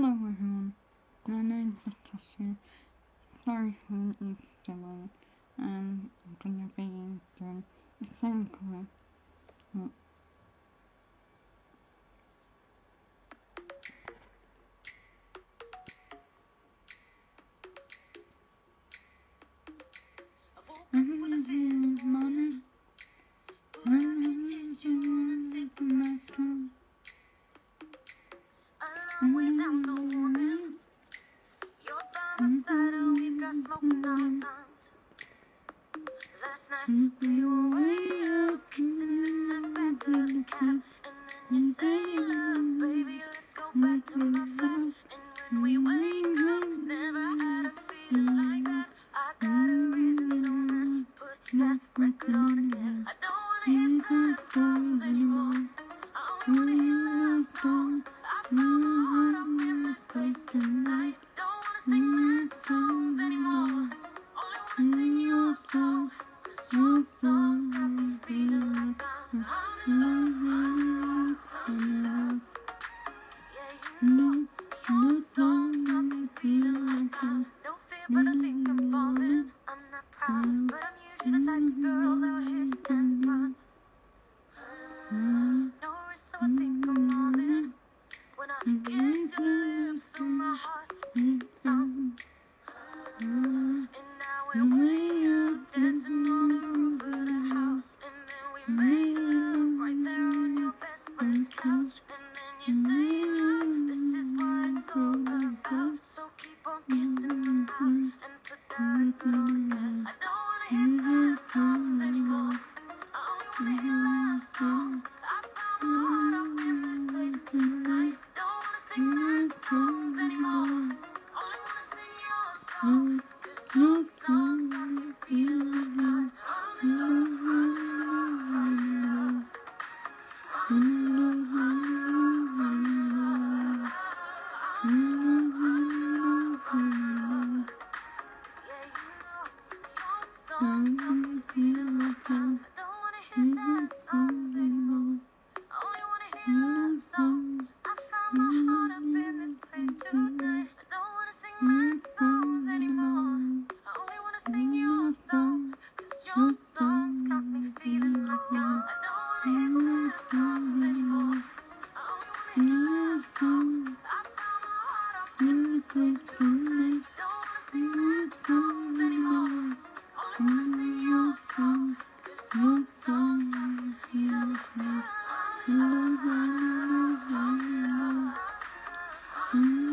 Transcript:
Hello everyone, my name is Natasha. Sorry for the delay, and I'm gonna be doing the same colour. Morning, without no warning. You're by my side and we've got smoke in our lungs. Last night we were way up, kissing in the back of the cab. And then you say you love, baby, let's go back to my flat. And when we wake up, never had a feeling like that. I got a reason, so now put that record on again. I don't wanna hear sad songs anymore. I only wanna hear love songs. I found my heart up in this place tonight. Don't wanna sing mad songs anymore. Only wanna sing your song. 'Cause your songs got me feeling like I'm in love. Yeah, you know your songs got me feeling like I'm no fear, but I think I'm falling. I'm not proud, but I'm usually the type of girl that would hit and run. No risk, so I think I'm all in. When I kiss your lips through my heart beat thumb. And now we're way up, dancing on the roof of the house. And then we make love right there on your best friend's couch. And then you say, love, this is what it's all about. So keep on kissing me now and put that record on again. I don't wanna hear sad songs anymore. I only wanna hear love songs. I found my heart up in this place tonight. Don't wanna sing mad songs anymore. Only wanna sing your song. 'Cause your songs got me feeling like I'm in love, I'm in love, I'm in love, I'm in love, I'm in love, I'm in love, I'm in love. Yeah, you know your songs got me feeling like I don't wanna hear sad songs anymore. I only wanna hear love songs. I found my heart up in this place tonight. I don't wanna sing mad songs anymore. I only wanna sing your song. 'Cause your songs got me feeling like now. I don't wanna hear sad songs anymore. I only wanna hear love songs. I found my heart up in this place tonight. Don't wanna sing mad songs anymore. Only wanna sing your song. 'Cause your songs got me feeling like now. Love, love, love, love, love.